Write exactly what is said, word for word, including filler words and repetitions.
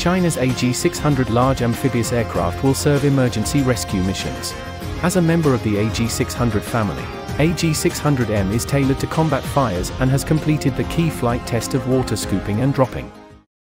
China's A G six hundred large amphibious aircraft will serve emergency rescue missions. As a member of the A G six hundred family, A G six hundred M is tailored to combat fires and has completed the key flight test of water scooping and dropping.